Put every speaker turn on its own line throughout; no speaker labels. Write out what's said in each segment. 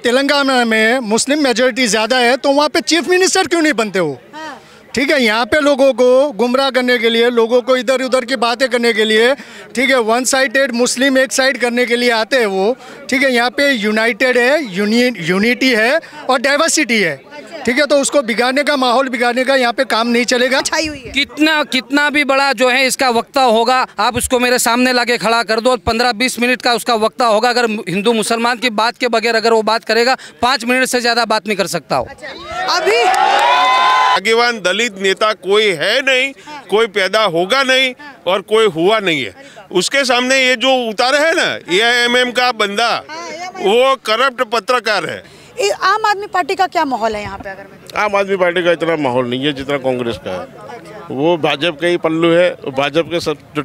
तेलंगाना में Muslim majority ज़्यादा है तो वहाँ पे चीफ मिनिस्टर क्यों नहीं बनते वो? ठीक है, यहाँ पे लोगों को गुमराह करने के लिए, लोगों को इधर उधर की बातें करने के लिए, ठीक है, वन साइडेड मुस्लिम एक साइड करने के लिए आते हैं वो। ठीक है, यहाँ पे यूनाइटेड है, यूनिटी है और डाइवर्सिटी है। ठीक है, तो उसको बिगाड़ने का, माहौल बिगाड़ने का यहाँ पे काम नहीं चलेगा। छाई हुई है।
कितना भी बड़ा जो है इसका वक्ता होगा, आप उसको मेरे सामने लाके खड़ा कर दो, 15-20 मिनट का उसका वक्ता होगा। अगर हिंदू मुसलमान की बात के बगैर अगर वो बात करेगा, 5 मिनट से ज़्यादा बात नहीं कर सकता हो।
अभी
आगेवान दलित नेता कोई है नहीं, कोई पैदा होगा नहीं और कोई हुआ नहीं है। उसके सामने ये जो उतारे है ना, AIMM का बंदा, वो करप्ट पत्रकार है।
आम आदमी पार्टी का क्या माहौल है यहाँ पे? अगर
आम आदमी पार्टी का इतना माहौल नहीं है जितना कांग्रेस का है। वो भाजपा का ही पल्लू है, भाजपा के सब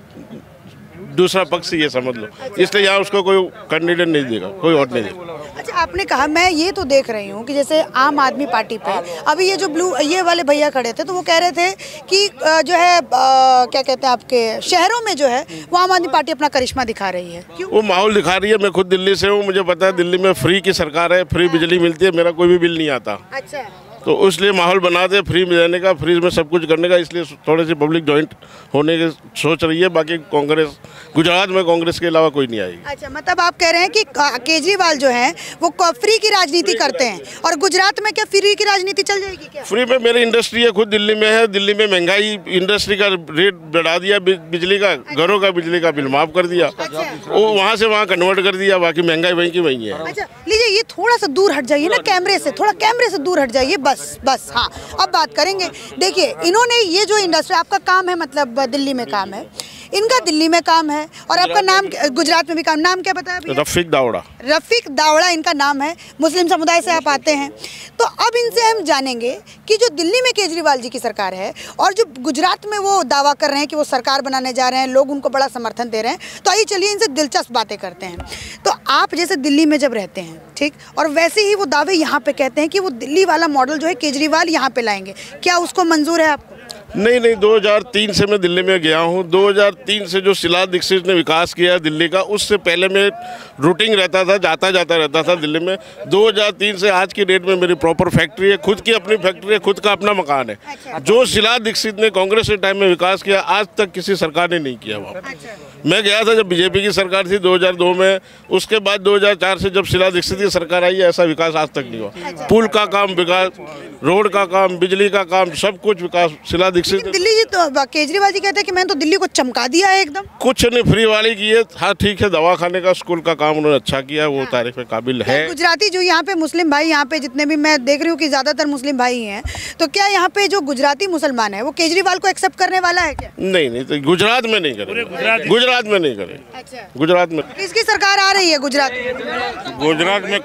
दूसरा पक्ष ये समझ लो, इसलिए यहाँ उसको कोई कैंडिडेट नहीं देगा, कोई और नहीं देगा।
अच्छा, आपने कहा, मैं ये तो देख रही हूँ कि जैसे आम आदमी पार्टी पे अभी ये जो ये वाले भैया खड़े थे तो वो कह रहे थे कि जो है क्या कहते हैं, आपके शहरों में जो है वो आम आदमी पार्टी अपना करिश्मा दिखा रही है। क्यों?
वो माहौल दिखा रही है। मैं खुद दिल्ली से हूँ, मुझे पता है दिल्ली में फ्री की सरकार है, फ्री बिजली मिलती है, मेरा कोई भी बिल नहीं आता।
अच्छा,
तो इसलिए माहौल बना दे फ्री में रहने का, फ्री में सब कुछ करने का, इसलिए थोड़ी सी पब्लिक जॉइंट होने की सोच रही है। बाकी कांग्रेस, गुजरात में कांग्रेस के अलावा कोई नहीं आएगी।
अच्छा, मतलब आप कह रहे हैं कि केजरीवाल जो है वो फ्री की राजनीति करते हैं और गुजरात में क्या फ्री की राजनीति चल जाएगी क्या?
फ्री में मेरी इंडस्ट्री है, खुद दिल्ली में है। दिल्ली में महंगाई, इंडस्ट्री का रेट बढ़ा दिया, बिजली का, घरों का बिजली का बिल माफ कर दिया। वो वहाँ से वहाँ कन्वर्ट कर दिया, बाकी महंगाई वहीं की वहीं है।
अच्छा, लीजिए, ये थोड़ा सा दूर हट जाइए ना कैमरे से, थोड़ा कैमरे से दूर हट जाइए, बस। हाँ, अब बात करेंगे। देखिए, इन्होंने ये जो इंडस्ट्री, आपका काम है, मतलब दिल्ली में काम है, इनका दिल्ली में काम है और आपका नाम गुजरात में भी काम, नाम क्या बताया भैया?
रफीक दावड़ा।
रफीक दावड़ा इनका नाम है, मुस्लिम समुदाय से आप आते हैं। तो अब इनसे हम जानेंगे कि जो दिल्ली में केजरीवाल जी की सरकार है और जो गुजरात में वो दावा कर रहे हैं कि वो सरकार बनाने जा रहे हैं, लोग उनको बड़ा समर्थन दे रहे हैं। तो आइए चलिए इनसे दिलचस्प बातें करते हैं। तो आप जैसे दिल्ली में जब रहते हैं, ठीक, और वैसे ही वो दावे यहाँ पे कहते हैं कि वो दिल्ली वाला मॉडल जो है केजरीवाल यहाँ पे लाएंगे, क्या उसको मंजूर है आपको?
नहीं, 2003 से मैं दिल्ली में गया हूँ। 2003 से जो शीला दीक्षित ने विकास किया दिल्ली का, उससे पहले मैं रूटिंग रहता था, जाता रहता था दिल्ली में। 2003 से आज की डेट में मेरी प्रॉपर फैक्ट्री है, खुद की अपनी फैक्ट्री है, खुद का अपना मकान है।
अच्छा।
जो शीला दीक्षित ने कांग्रेस के टाइम में विकास किया, आज तक किसी सरकार ने नहीं किया वहाँ।
अच्छा।
मैं गया था जब बीजेपी की सरकार थी 2002 में, उसके बाद 2004 से जब शीला दीक्षित की सरकार आई है, ऐसा विकास आज तक नहीं हुआ।
अच्छा।
पुल का काम विकास, रोड का काम, बिजली का काम, सब कुछ विकास शीला दीक्षित।
दिल्ली जी तो केजरीवाल जी कहते हैं कि मैंने तो दिल्ली को चमका दिया है एकदम।
कुछ नहीं, फ्री वाली की है। हाँ ठीक है, दवा खाने का, स्कूल का काम उन्होंने अच्छा किया, वो तारीफ के काबिल है।
गुजराती जो यहाँ पे मुस्लिम भाई, यहाँ पे जितने भी मैं देख रही हूँ कि ज्यादातर मुस्लिम भाई हैं, तो क्या यहाँ पे जो गुजराती मुसलमान है वो केजरीवाल को एक्सेप्ट करने वाला है क्या?
नहीं, तो गुजरात में नहीं करेगा, गुजरात में नहीं करेगा।
अच्छा,
गुजरात में
किसकी सरकार आ रही है गुजरात में?
गुजरात में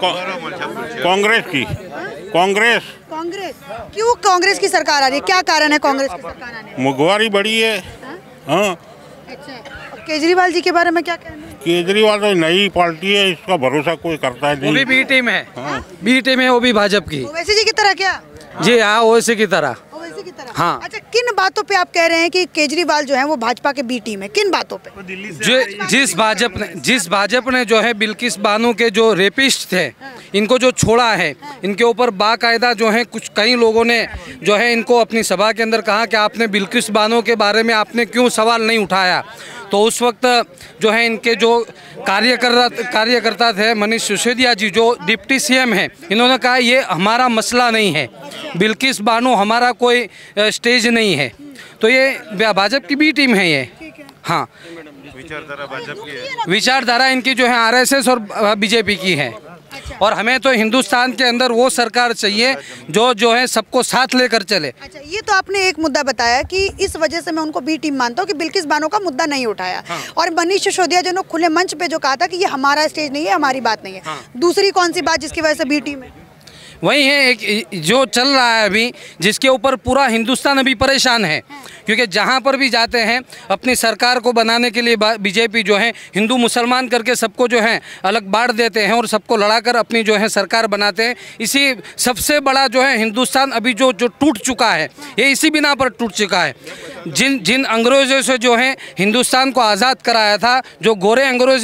कांग्रेस की। कांग्रेस
क्यों कांग्रेस की सरकार आ रही है? क्या कारण है कांग्रेस की सरकार आने का?
महंगाई बढ़ी है। हाँ।
अच्छा, केजरीवाल जी के बारे में क्या कहना है?
केजरीवाल तो नई पार्टी है, इसका भरोसा कोई करता नहीं।
वो भी बी टीम है। बी टीम है, वो भी भाजपा की।
ओवैसी जी की तरह क्या?
जी हाँ, ओवैसी की तरह।
ओवैसी की तरह।
हाँ।
अच्छा, किन बातों पे आप कह रहे हैं कि केजरीवाल जो है वो भाजपा के बी टीम है? किन बातों पे?
जिस भाजपा ने जो है बिल्किस बानो के जो रेपिस्ट थे, इनको जो छोड़ा है, इनके ऊपर बाकायदा जो है कई लोगों ने जो है इनको अपनी सभा के अंदर कहा कि आपने बिल्किस बानो के बारे में आपने क्यों सवाल नहीं उठाया। तो उस वक्त जो है इनके जो कार्यकर्ता थे, मनीष सिसोदिया जी जो डिप्टी CM हैं, इन्होंने कहा ये हमारा मसला नहीं है, बिल्किस बानो हमारा कोई स्टेज नहीं है। तो ये भाजपा की बी टीम है ये। हाँ, विचारधारा इनकी जो है RSS और BJP की है। और हमें तो हिंदुस्तान के अंदर वो सरकार चाहिए जो है सबको साथ लेकर चले। अच्छा,
ये तो आपने एक मुद्दा बताया कि इस वजह से मैं उनको बी टीम मानता हूँ कि बिल्किस बानो का मुद्दा नहीं उठाया। हाँ। और मनीष सिसोदिया जी ने खुले मंच पे जो कहा था कि ये हमारा स्टेज नहीं है, हमारी बात नहीं है। हाँ। दूसरी कौन सी बात जिसकी वजह से बी टीम है?
वही है एक जो चल रहा है अभी, जिसके ऊपर पूरा हिंदुस्तान अभी परेशान है। क्योंकि जहाँ पर भी जाते हैं अपनी सरकार को बनाने के लिए बीजेपी जो है हिंदू मुसलमान करके सबको जो है अलग बांट देते हैं और सबको लड़ाकर अपनी जो है सरकार बनाते हैं। इसी सबसे बड़ा जो है हिंदुस्तान अभी जो टूट चुका है, ये इसी बिना पर टूट चुका है। जिन अंग्रेज़ों से जो है हिंदुस्तान को आज़ाद कराया था, जो गोरे अंग्रेज़ों ने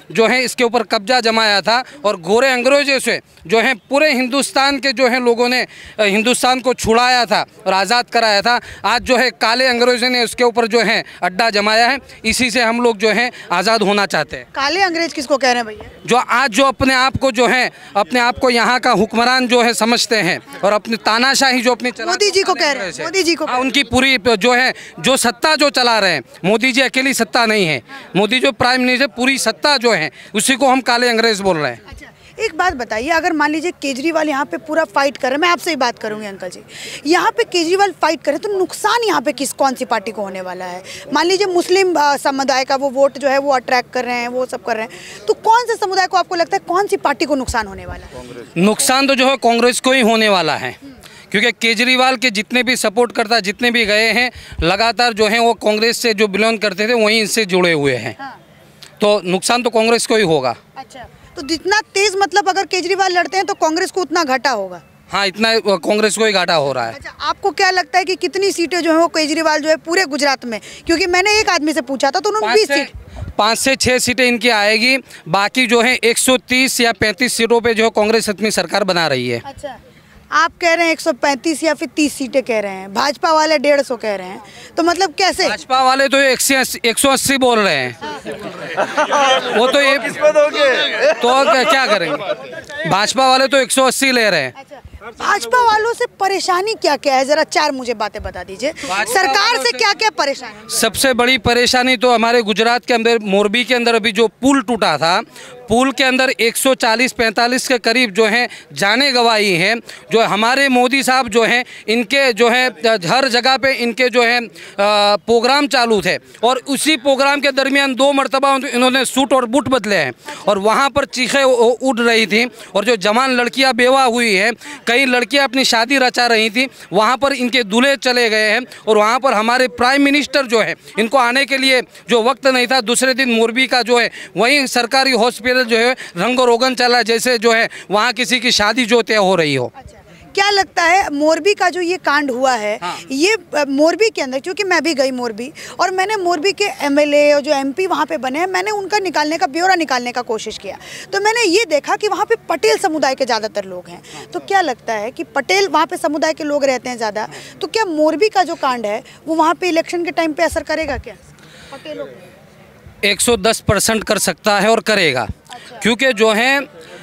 जो है इसके ऊपर कब्जा जमाया था और गोरे अंग्रेजों से जो है पूरे हिंदुस्तान के जो है लोगों ने हिंदुस्तान को छुड़ाया था और आज़ाद कराया था। आज जो है काले अंग्रेजों ने उसके ऊपर जो है अड्डा जमाया है, इसी से हम लोग जो है आज़ाद होना चाहते हैं।
काले अंग्रेज किसको कह रहे हैं भैया?
जो आज जो अपने आप को जो है अपने आप को यहाँ का हुक्मरान जो है समझते हैं और अपनी तानाशाही जो अपनी
मोदी जी को कह रहे हैं, मोदी जी को।
हाँ, उनकी पूरी जो है जो सत्ता जो चला रहे हैं, मोदी जी अकेली सत्ता नहीं है, मोदी जो प्राइम मिनिस्टर पूरी सत्ता जो है उसी को हम काले अंग्रेज बोल रहे हैं।
अच्छा, एक बात बताइए, अगर मान लीजिए केजरीवाल यहाँ पे पूरा फाइट कर रहे हैं, मैं आपसे ही बात करूंगी अंकल जी, यहाँ पे केजरीवाल फाइट करे तो नुकसान यहाँ पे कौन सी पार्टी को होने वाला है? मान लीजिए मुस्लिम समुदाय का वो वोट जो है वो अट्रैक्ट कर रहे हैं, वो सब कर रहे हैं, तो कौन से समुदाय को आपको लगता है कौन सी पार्टी को नुकसान होने वाला है?
नुकसान तो जो है कांग्रेस को ही होने वाला है, क्योंकि केजरीवाल के जितने भी सपोर्ट करता, जितने भी गए हैं लगातार जो हैं वो कांग्रेस से जो बिलोंग करते थे वहीं इनसे जुड़े हुए हैं। तो नुकसान तो कांग्रेस को ही होगा।
अच्छा, तो जितना तेज मतलब अगर केजरीवाल लड़ते हैं तो कांग्रेस को उतना घाटा होगा?
हाँ, इतना कांग्रेस को ही घाटा हो रहा है।
अच्छा, आपको क्या लगता है कि कितनी सीटें जो है वो केजरीवाल जो है पूरे गुजरात में, क्योंकि मैंने एक आदमी से पूछा था तो उन्होंने 20 सीट,
5 से 6 सीटें इनकी आएगी, बाकी जो है 130 या 35 सीटों पे जो कांग्रेस अपनी सरकार बना रही है।
अच्छा, आप कह रहे हैं 135 या फिर 30 सीटें कह रहे हैं, भाजपा वाले 150 कह रहे हैं, तो मतलब कैसे?
भाजपा वाले तो 180 बोल रहे हैं। वो तो ये तो क्या करेंगे, भाजपा वाले तो 180 ले रहे हैं।
अच्छा, भाजपा वालों से परेशानी क्या क्या है, जरा 4 मुझे बातें बता दीजिए। सरकार से क्या क्या परेशानी?
सबसे बड़ी परेशानी तो हमारे गुजरात के अंदर मोरबी के अंदर अभी जो पुल टूटा था, पुल के अंदर 140-45 के करीब जो हैं जाने गवाही हैं। जो हमारे मोदी साहब जो हैं इनके जो है हर जगह पे इनके जो है प्रोग्राम चालू थे और उसी प्रोग्राम के दरमियान 2 मरतबा इन्होंने सूट और बूट बदले हैं और वहाँ पर चीखें उड़ रही थी और जो जवान लड़कियाँ बेवा हुई हैं, कई लड़कियाँ अपनी शादी रचा रही थी, वहाँ पर इनके दूल्हे चले गए हैं और वहाँ पर हमारे प्राइम मिनिस्टर जो है इनको आने के लिए जो वक्त नहीं था, दूसरे दिन मोरबी का जो है वहीं सरकारी हॉस्पिटल जो है रंगो रोगन चला, जैसे जो है वहाँ किसी की शादी जो तय हो रही हो।
अच्छा, क्या लगता है मोरबी का जो ये कांड हुआ है,
हाँ।
ये मोरबी के अंदर, क्योंकि मैं भी गई मोरबी और मैंने मोरबी के एमएलए और जो एमपी वहाँ पे बने हैं, मैंने उनका निकालने का ब्यौरा निकालने का कोशिश किया, तो मैंने ये देखा कि वहाँ पे पटेल समुदाय के ज़्यादातर लोग हैं। तो क्या लगता है कि पटेल वहाँ पे समुदाय के लोग रहते हैं ज़्यादा, तो क्या मोरबी का जो कांड है वो वहाँ पे इलेक्शन के टाइम पे असर करेगा क्या पटेलों को?
110% कर सकता है और करेगा। अच्छा। क्योंकि जो है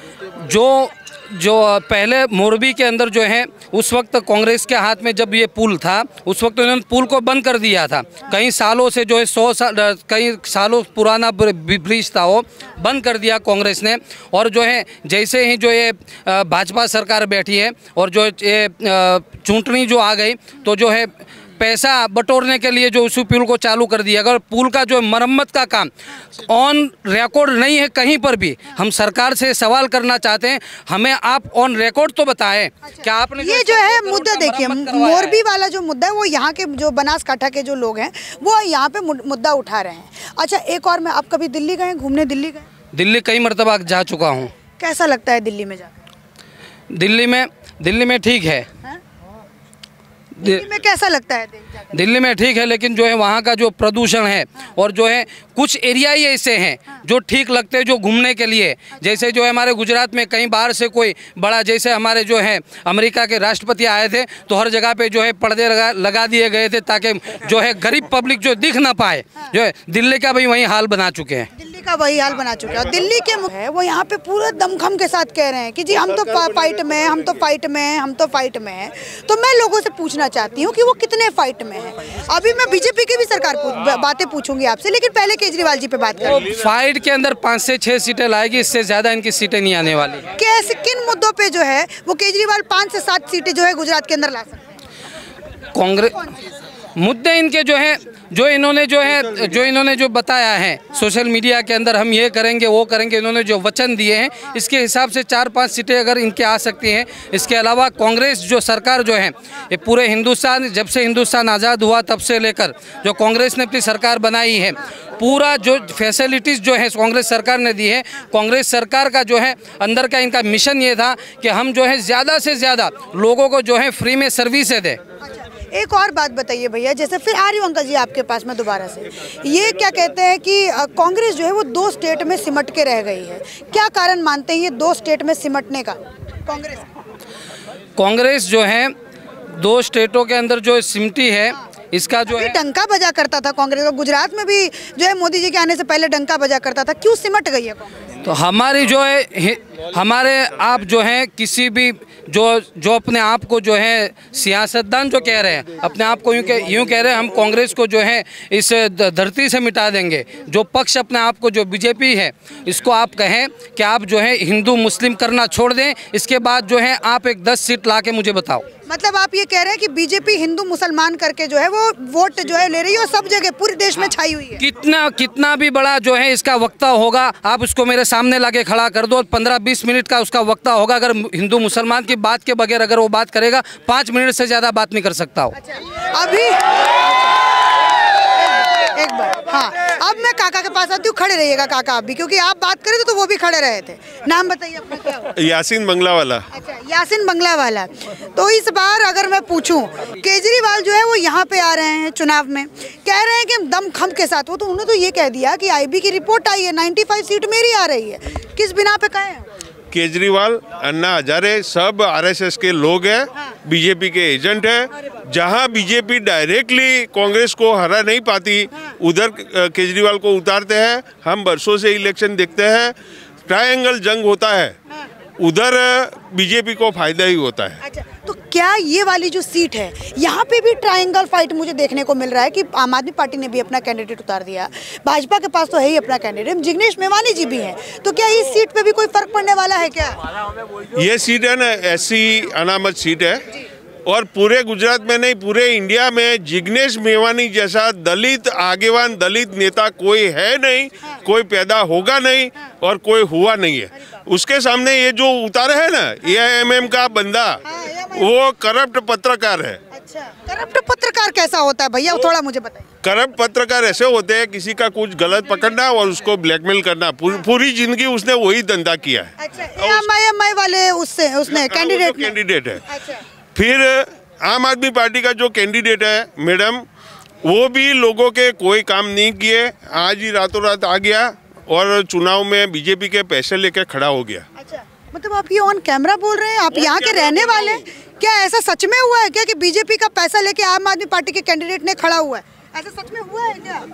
जो पहले मोरबी के अंदर जो है उस वक्त कांग्रेस के हाथ में जब ये पुल था, उस वक्त उन्होंने पुल को बंद कर दिया था। कई सालों से जो है 100 साल कई सालों पुराना ब्रिज था वो बंद कर दिया कांग्रेस ने। और जो है जैसे ही जो ये भाजपा सरकार बैठी है और जो ये चुनाव जो आ गई तो जो है पैसा बटोरने के लिए जो उस पुल को चालू कर दिया। अगर पुल का जो मरम्मत का काम ऑन रिकॉर्ड नहीं है कहीं पर भी, हम सरकार से सवाल करना चाहते हैं, हमें आप ऑन रिकॉर्ड तो बताएं। अच्छा, क्या आपने
ये जो है मुद्दा देखिए, मोरबी वाला जो मुद्दा है वो यहाँ के जो बनासकांठा के जो लोग हैं वो यहाँ पे मुद्दा उठा रहे हैं। अच्छा, एक और, मैं आप कभी दिल्ली गए घूमने? दिल्ली गए?
दिल्ली कई मरतबा जा चुका हूँ।
कैसा लगता है दिल्ली में जाकर?
दिल्ली में ठीक है।
दिल्ली में कैसा लगता है?
दिल्ली में ठीक है, लेकिन जो है वहाँ का जो प्रदूषण है और जो है कुछ एरिया ही ऐसे हैं जो ठीक लगते हैं जो घूमने के लिए। जैसे जो है हमारे गुजरात में कहीं बाहर से कोई बड़ा, जैसे हमारे जो है अमेरिका के राष्ट्रपति आए थे तो हर जगह पे जो है पर्दे लगा दिए गए थे ताकि जो है गरीब पब्लिक जो दिख ना पाए। जो है दिल्ली का भी वही हाल बना चुके हैं। दिल्ली
का वही हाल बना चुके हैं। दिल्ली के है वो यहाँ पे पूरा दमखम के साथ कह रहे हैं कि जी हम तो फाइट में हैं, हम तो फाइट में हैं, हम तो फाइट में हैं। तो मैं लोगों से पूछना चाहती हूँ कि वो कितने फाइट में हैं। अभी मैं बीजेपी की भी सरकार बातें पूछूंगी आपसे, लेकिन पहले केजरीवाल जी पे बात करें।
फाइट के अंदर 5 से 6 सीटें लाएगी, इससे ज्यादा इनकी सीटें नहीं आने वाली।
कैसे, किन मुद्दों पे जो है वो केजरीवाल 5 से 7 सीटें जो है गुजरात के अंदर ला सकते हैं?
कांग्रेस मुद्दे इनके जो हैं जो इन्होंने जो बताया है सोशल मीडिया के अंदर, हम ये करेंगे वो करेंगे, इन्होंने जो वचन दिए हैं इसके हिसाब से 4-5 सीटें अगर इनके आ सकती हैं। इसके अलावा कांग्रेस जो सरकार जो है ये पूरे हिंदुस्तान, जब से हिंदुस्तान आज़ाद हुआ तब से लेकर जो कांग्रेस ने अपनी सरकार बनाई है, पूरा जो फैसिलिटीज़ जो है कांग्रेस सरकार ने दी है। कांग्रेस सरकार का जो है अंदर का इनका मिशन ये था कि हम जो है ज़्यादा से ज़्यादा लोगों को जो है फ्री में सर्विसें दें।
एक और बात बताइए भैया, जैसे फिर आ रही हूँ अंकल जी आपके पास में दोबारा से, ये क्या कहते हैं कि कांग्रेस जो है वो 2 स्टेट में सिमट के रह गई है, क्या कारण मानते हैं ये 2 स्टेट में सिमटने का?
कांग्रेस जो है 2 स्टेटों के अंदर जो सिमटी है, इसका जो है
डंका बजा करता था कांग्रेस का, गुजरात में भी जो है मोदी जी के आने से पहले डंका बजा करता था, क्यों सिमट गई है कांग्रेस?
तो हमारी जो है, हमारे आप जो हैं किसी भी जो अपने आप को जो है सियासतदान जो कह रहे हैं, अपने आप को यूँ कह रहे हैं हम कांग्रेस को जो है इस धरती से मिटा देंगे। जो पक्ष अपने आप को जो बीजेपी है, इसको आप कहें कि आप जो है हिंदू मुस्लिम करना छोड़ दें, इसके बाद जो है आप एक 10 सीट ला के मुझे बताओ।
मतलब आप ये कह रहे हैं कि बीजेपी हिंदू मुसलमान करके जो है वो वोट जो है ले रही है और सब जगह पूरे देश में छाई हुई है।
कितना भी बड़ा जो है इसका वक्ता होगा, आप उसको मेरे सामने लाके खड़ा कर दो, 15-20 मिनट का उसका वक्ता होगा। अगर हिंदू मुसलमान की बात के बगैर अगर वो बात करेगा, 5 मिनट से ज़्यादा बात नहीं कर सकता हो।
अभी एक बार, हाँ, अब मैं काका के पास आती हूँ, खड़े रहिएगा काका आप भी, क्योंकि आप बात करे तो वो भी खड़े रहे थे। नाम बताइए अपना, क्या हो?
यासीन बंगला वाला।
अच्छा, यासीन बंगला वाला। तो इस बार अगर मैं पूछूं, केजरीवाल जो है वो यहाँ पे आ रहे हैं चुनाव में, कह रहे हैं कि हम दमखम के साथ, वो तो उन्होंने तो ये कह दिया कि IB की रिपोर्ट आई है, 95 सीट मेरी आ रही है, किस बिना पे कहे हैं?
केजरीवाल, अन्ना हजारे सब RSS के लोग हैं, बीजेपी के एजेंट हैं। जहां बीजेपी डायरेक्टली कांग्रेस को हरा नहीं पाती, उधर केजरीवाल को उतारते हैं। हम बरसों से इलेक्शन देखते हैं, ट्रायंगल जंग होता है, उधर बीजेपी को फायदा ही होता है।
अच्छा, तो क्या ये वाली जो सीट है यहाँ पे भी ट्रायंगल फाइट मुझे देखने को मिल रहा है कि आम आदमी पार्टी ने भी अपना कैंडिडेट उतार दिया, भाजपा के पास तो है ही अपना कैंडिडेट, जिग्नेश मेवानी जी भी हैं, तो क्या इस सीट पे भी कोई फर्क पड़ने वाला है क्या?
ये सीट है ना, SC अनामत सीट है, और पूरे गुजरात में नहीं पूरे इंडिया में जिग्नेश मेवानी जैसा दलित आगेवान, दलित नेता कोई है नहीं, कोई पैदा होगा नहीं और कोई हुआ नहीं है। उसके सामने ये जो उतारे है ना, AIMM का बंदा, वो करप्ट पत्रकार है।
अच्छा, करप्ट पत्रकार कैसा होता है भैया, थोड़ा मुझे बताइए।
करप्ट पत्रकार ऐसे होते हैं, किसी का कुछ गलत पकड़ना और उसको ब्लैकमेल करना, पूरी जिंदगी उसने वही धंधा किया है।
अच्छा, AIMM वाले उसने कैंडिडेट
है। फिर आम आदमी पार्टी का जो कैंडिडेट है मैडम, वो भी लोगों के कोई काम नहीं किए, आज ही रातों रात आ गया और चुनाव में बीजेपी के पैसे लेके खड़ा हो गया।
अच्छा, मतलब आप ये ऑन कैमरा बोल रहे हैं, आप यहाँ के रहने वाले हैं? क्या ऐसा सच में हुआ है क्या कि बीजेपी का पैसा लेके आम आदमी पार्टी के कैंडिडेट ने खड़ा हुआ है? ऐसा सच में हुआ है क्या?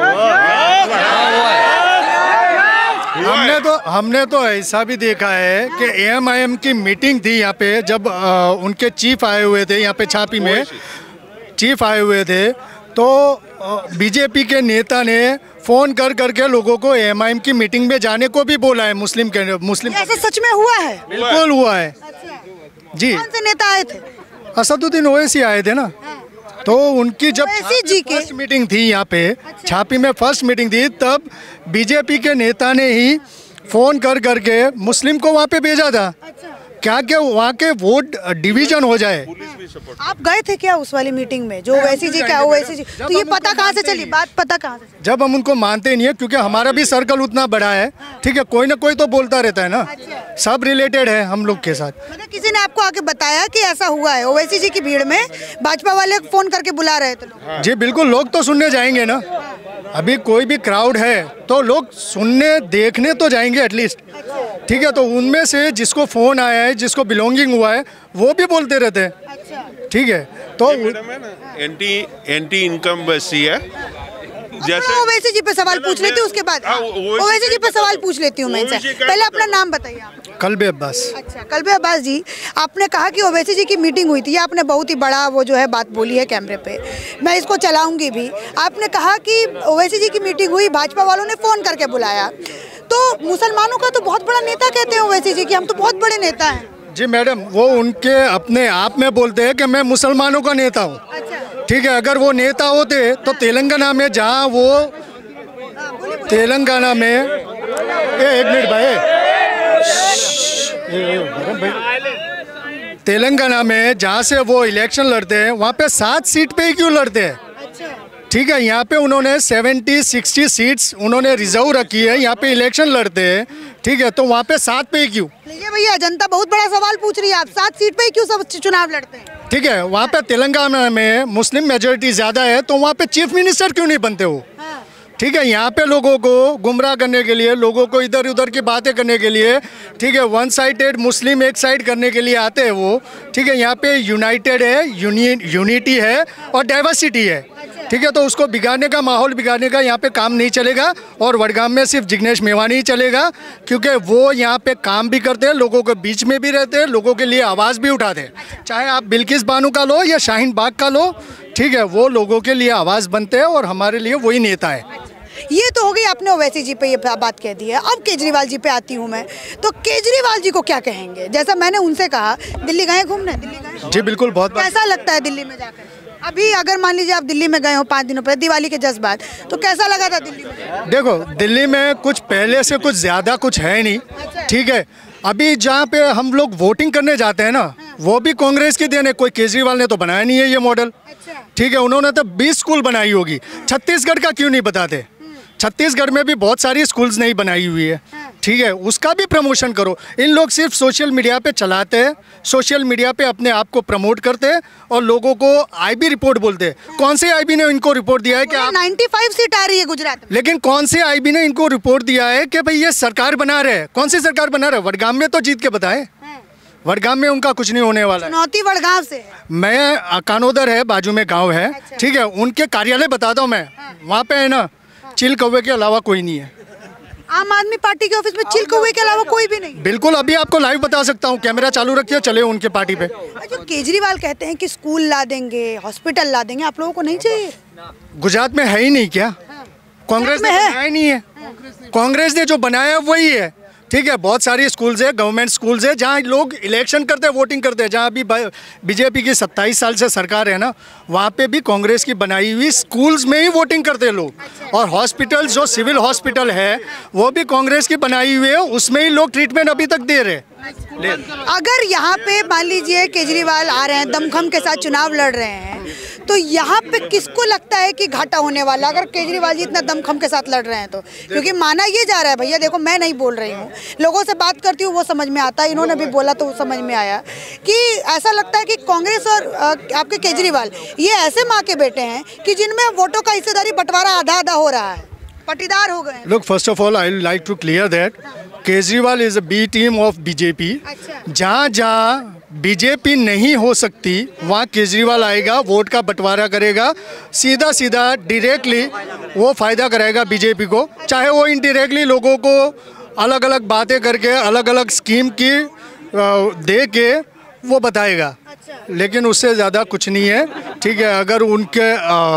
हमने तो ऐसा भी देखा है कि AIMM की मीटिंग थी यहाँ पे, जब उनके चीफ आए हुए थे यहाँ पे, छापी में चीफ आए हुए थे, तो बीजेपी के नेता ने फोन करके लोगों को AIMM की मीटिंग में जाने को भी बोला है। मुस्लिम
ऐसा सच में हुआ है?
बिल्कुल हुआ है।
अच्छा,
जी।
कौन से नेता आए थे?
असदुद्दीन ओवैसी आए थे ना, तो उनकी जब फर्स्ट मीटिंग थी यहाँ पे, छापी में फर्स्ट मीटिंग थी, तब बीजेपी के नेता ने ही फोन करके मुस्लिम को वहाँ पे भेजा था। क्या वहाँ के वोट डिवीजन हो जाए।
आप गए थे क्या उस वाली मीटिंग में, जो ओवैसी जी का? ओवैसी जी, तो ये पता कहाँ से चली, बात पता कहाँ से?
जब हम उनको मानते नहीं है, क्योंकि हमारा भी सर्कल उतना बड़ा है, ठीक है, कोई ना कोई तो बोलता रहता है ना, सब रिलेटेड है हम लोग के साथ।
मतलब किसी ने आपको आके बताया कि ऐसा हुआ है, ओवैसी जी की भीड़ में भाजपा वाले फोन करके बुला रहे थे लोग?
जी बिल्कुल, लोग तो सुनने जाएंगे ना, अभी कोई भी क्राउड है तो लोग सुनने देखने तो जाएंगे एटलीस्ट, ठीक है। तो उनमें से जिसको फोन आया है, जिसको बिलोंगिंग हुआ है, वो भी बोलते रहते हैं, ठीक है। तो
एंटी इनकम बसी है।
जैसे ओवैसी जी पे सवाल पूछ लेती हूँ, उसके बाद ओवैसी जी पे सवाल पूछ लेती हूँ मैं इनसे। पहले अपना नाम बताइए आप।
कल्बे अब्बास।
अच्छा, कल्बे अब्बास जी, आपने कहा कि ओवैसी जी की मीटिंग हुई थी, ये आपने बहुत ही बड़ा वो जो है बात बोली है कैमरे पे, मैं इसको चलाऊंगी भी। आपने कहा कि ओवैसी जी की मीटिंग हुई, भाजपा वालों ने फ़ोन करके बुलाया, तो मुसलमानों का तो बहुत बड़ा नेता कहते हैं ओवैसी जी कि हम तो बहुत बड़े नेता हैं।
जी मैडम, वो उनके अपने आप में बोलते हैं कि मैं मुसलमानों का नेता हूँ, ठीक है। अगर वो नेता होते तो तेलंगाना में, जहाँ वो तेलंगाना में, एक मिनट भाई, तेलंगाना में जहाँ से वो इलेक्शन लड़ते हैं, वहाँ पे 7 सीट पे ही क्यों लड़ते हैं, ठीक है। यहाँ पे उन्होंने 70-60 सीट्स उन्होंने रिजर्व रखी है, यहाँ पे इलेक्शन लड़ते हैं, ठीक है, तो वहाँ पे 7 पे ही क्यों?
भैया, जनता बहुत बड़ा सवाल पूछ रही है, आप 7 सीट पे ही क्यों सब चुनाव लड़ते हैं?
ठीक है, वहाँ पे तेलंगाना में मुस्लिम मेजोरिटी ज़्यादा है, तो वहाँ पे चीफ मिनिस्टर क्यों नहीं बनते वो? ठीक है, यहाँ पे लोगों को गुमराह करने के लिए, लोगों को इधर उधर की बातें करने के लिए, ठीक है, वन साइडेड मुस्लिम एक साइड करने के लिए आते हैं वो। ठीक है, यहाँ पे यूनाइटेड है, यूनिटी है और डाइवर्सिटी है। ठीक है, तो उसको बिगाड़ने का, माहौल बिगाड़ने का यहाँ पे काम नहीं चलेगा। और वडगाम में सिर्फ जिग्नेश मेवानी ही चलेगा, क्योंकि वो यहाँ पे काम भी करते हैं, लोगों के बीच में भी रहते हैं, लोगों के लिए आवाज़ भी उठाते हैं। चाहे आप बिल्किस बानो का लो या शाहीन बाग का लो, ठीक है, वो लोगों के लिए आवाज़ बनते हैं और हमारे लिए वही नेता है।
ये तो हो गई, आपने ओवैसी जी पे ये बात कह दी है। अब केजरीवाल जी पे आती हूँ मैं, तो केजरीवाल जी को क्या कहेंगे? जैसा मैंने उनसे कहा, दिल्ली गए घूमने, दिल्ली गए?
जी बिल्कुल, बहुत
कैसा लगता है दिल्ली में जाकर? अभी अगर मान लीजिए आप दिल्ली में गए हो 5 दिनों पहले, दिवाली के जस्ट बाद, तो कैसा लगा था दिल्ली में?
देखो, दिल्ली में कुछ पहले से कुछ ज़्यादा कुछ है नहीं। ठीक है, अभी जहाँ पे हम लोग वोटिंग करने जाते हैं ना, वो भी कांग्रेस की देन है, कोई केजरीवाल ने तो बनाया नहीं है ये मॉडल। ठीक है, उन्होंने तो 20 स्कूल बनाई होगी, छत्तीसगढ़ का क्यों नहीं बताते? छत्तीसगढ़ में भी बहुत सारी स्कूल्स नहीं बनाई हुई है। ठीक है, उसका भी प्रमोशन करो। इन लोग सिर्फ सोशल मीडिया पे चलाते हैं, सोशल मीडिया पे अपने आप को प्रमोट करते हैं और लोगों को आईबी रिपोर्ट बोलते हैं। कौन से आईबी ने इनको रिपोर्ट दिया है कि
95 सीट आ रही है गुजरात में?
लेकिन कौन से आईबी ने इनको रिपोर्ट दिया है कि भाई ये सरकार बना रहे हैं? कौन सी सरकार बना रहे हैं? वडगाम में तो जीत के बताए, वडगाम में उनका कुछ नहीं होने वाला है।
चुनौती वडगाम से।
मैं कानोदर है, बाजू में गाँव है। ठीक है, उनके कार्यालय बताता हूँ मैं, वहाँ पे है ना, चिल कौवे के अलावा कोई नहीं है।
आम आदमी पार्टी के ऑफिस में चिल कौवे के अलावा कोई भी नहीं?
बिल्कुल, अभी आपको लाइव बता सकता हूँ, कैमरा चालू रखिए, चले उनके पार्टी पे।
जो केजरीवाल कहते हैं कि स्कूल ला देंगे, हॉस्पिटल ला देंगे, आप लोगों को नहीं चाहिए?
गुजरात में है ही नहीं क्या? कांग्रेस ने बनाया ही नहीं है। कांग्रेस ने जो बनाया वही है। ठीक है, बहुत सारी स्कूल्स है, गवर्नमेंट स्कूल्स है, जहाँ लोग इलेक्शन करते हैं, वोटिंग करते हैं। जहाँ अभी बीजेपी की 27 साल से सरकार है ना, वहाँ पे भी कांग्रेस की बनाई हुई स्कूल्स में ही वोटिंग करते हैं लोग। और हॉस्पिटल, जो सिविल हॉस्पिटल है, वो भी कांग्रेस की बनाई हुई है, उसमें ही लोग ट्रीटमेंट अभी तक दे रहे हैं।
अगर यहाँ पे मान लीजिए केजरीवाल आ रहे हैं, दमखम के साथ चुनाव लड़ रहे हैं, तो यहाँ पे किसको लगता है कि घाटा होने वाला, अगर केजरीवाल जी इतना दमखम के साथ लड़ रहे हैं तो? क्योंकि माना ये जा रहा है, भैया देखो, मैं नहीं बोल रही हूँ, लोगों से बात करती हूँ, वो समझ में आता है, इन्होंने भी बोला तो वो समझ में आया कि ऐसा लगता है कि कांग्रेस और आपके केजरीवाल ये ऐसे माँ के बेटे हैं कि जिनमें वोटों का हिस्सेदारी बंटवारा आधा आधा हो रहा है, पटीदार हो गए।
Look, first of all, I would like to clear that Kejriwal is a B team of BJP। जहाँ जहाँ बीजेपी नहीं हो सकती, वहाँ केजरीवाल आएगा, वोट का बंटवारा करेगा, सीधा सीधा डायरेक्टली वो फ़ायदा कराएगा बीजेपी को, चाहे वो इनडायरेक्टली लोगों को अलग अलग बातें करके, अलग अलग स्कीम की दे के वो बताएगा। लेकिन उससे ज़्यादा कुछ नहीं है। ठीक है, अगर उनके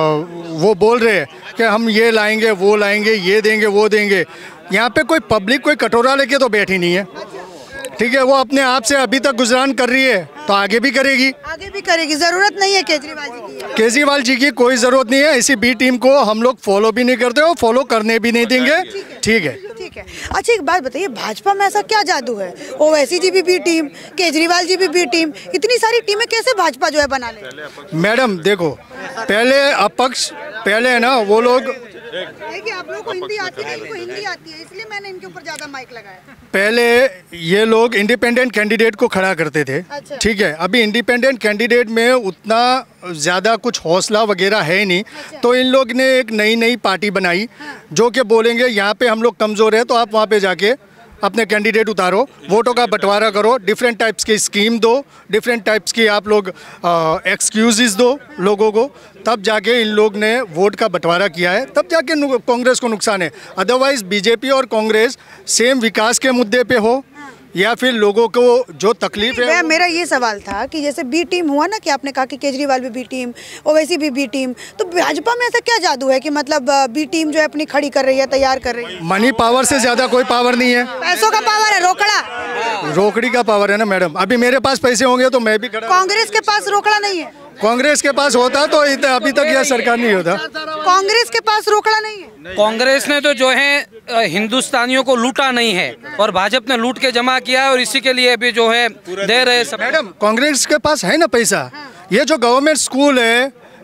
वो बोल रहे हैं कि हम ये लाएंगे, वो लाएंगे, ये देंगे, वो देंगे, यहाँ पे कोई पब्लिक कोई कटोरा लेके तो बैठी नहीं है। ठीक है, वो अपने आप से अभी तक गुजरान कर रही है, तो आगे भी करेगी।
आगे भी करेगी, जरूरत नहीं है केजरीवाल जी की।
केजरीवाल जी की कोई जरूरत नहीं है। इसी बी टीम को हम लोग फॉलो भी नहीं करते और फॉलो करने भी नहीं देंगे। ठीक है,
ठीक है। अच्छा, एक बात बताइए, भाजपा में ऐसा क्या जादू है? ओवैसी जी भी बी टीम, केजरीवाल जी भी बी टीम, इतनी सारी टीमें कैसे भाजपा जो है बना ले?
मैडम देखो, पहले अपक्ष, पहले है ना वो लोग,
देखिए आप लोगों को हिंदी आती है, इनको हिंदी आती है, इसलिए मैंने इनके ऊपर ज्यादा माइक लगाया।
पहले ये लोग इंडिपेंडेंट कैंडिडेट को खड़ा करते थे। ठीक है, अभी इंडिपेंडेंट कैंडिडेट में उतना ज़्यादा कुछ हौसला वगैरह है नहीं, तो इन लोग ने एक नई पार्टी बनाई जो कि बोलेंगे यहाँ पे हम लोग कमज़ोर है, तो आप वहाँ पे जाके अपने कैंडिडेट उतारो, वोटों का बंटवारा करो, डिफरेंट टाइप्स की स्कीम दो, डिफरेंट टाइप्स की आप लोग एक्सक्यूज़ दो लोगों को, तब जाके इन लोग ने वोट का बंटवारा किया है, तब जाके कांग्रेस को नुकसान है। अदरवाइज़ बीजेपी और कांग्रेस सेम विकास के मुद्दे पे हो या फिर लोगों को जो तकलीफ है।
मेरा ये सवाल था कि जैसे बी टीम हुआ ना, कि आपने कहा कि केजरीवाल भी बी टीम, ओवैसी भी बी टीम, तो भाजपा में ऐसा क्या जादू है कि मतलब बी टीम जो है अपनी खड़ी कर रही है, तैयार कर रही है?
मनी पावर से ज़्यादा कोई पावर नहीं है।
पैसों का पावर है, रोकड़ा,
रोकड़ी का पावर है ना मैडम। अभी मेरे पास पैसे होंगे तो मैं भी खड़ा।
कांग्रेस के पास रोकड़ा नहीं है।
कांग्रेस के पास होता तो अभी तक यह सरकार नहीं होता।
कांग्रेस के पास रोकड़ा नहीं है।
कांग्रेस ने तो जो है हिंदुस्तानियों को लूटा नहीं है, और भाजपा ने लूट के जमा किया है, और इसी के लिए भी जो है दे रहे सब।
मैडम, कांग्रेस के पास है ना पैसा। ये जो गवर्नमेंट स्कूल है,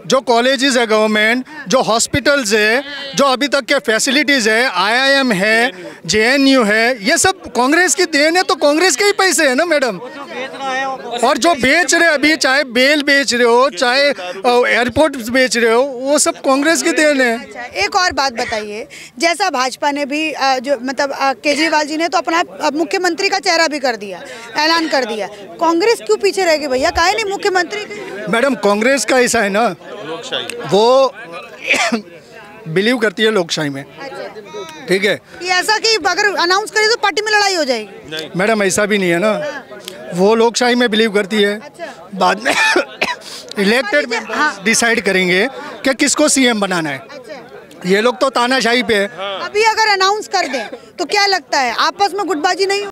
जो कॉलेजेस है गवर्नमेंट, जो हॉस्पिटल्स है, जो अभी तक के फैसिलिटीज़ है, IIM है, JNU है, ये सब कांग्रेस की देन है। तो कांग्रेस के ही पैसे है ना मैडम। और जो बेच रहे अभी, चाहे बेल बेच रहे हो, चाहे एयरपोर्ट बेच रहे हो, वो सब कांग्रेस की देन है।
अच्छा, एक और बात बताइए, जैसा भाजपा ने भी जो मतलब केजरीवाल जी ने तो अपना मुख्यमंत्री का चेहरा भी कर दिया, ऐलान कर दिया, कांग्रेस क्यों पीछे रह गई भैया? काहे नहीं मुख्यमंत्री?
मैडम कांग्रेस का ऐसा है ना, वो बिलीव करती है लोकशाही में, ठीक है।
ये ऐसा कि अगर अनाउंस करे तो पार्टी में लड़ाई हो जाएगी?
मैडम ऐसा भी नहीं है ना, वो लोकशाही में बिलीव करती है। बाद में इलेक्टेड मेंबर्स डिसाइड करेंगे कि किसको CM बनाना है। ये लोग तो तानाशाही पे है।
अभी अगर अनाउंस कर दें तो क्या लगता है आपस में गुटबाजी नहीं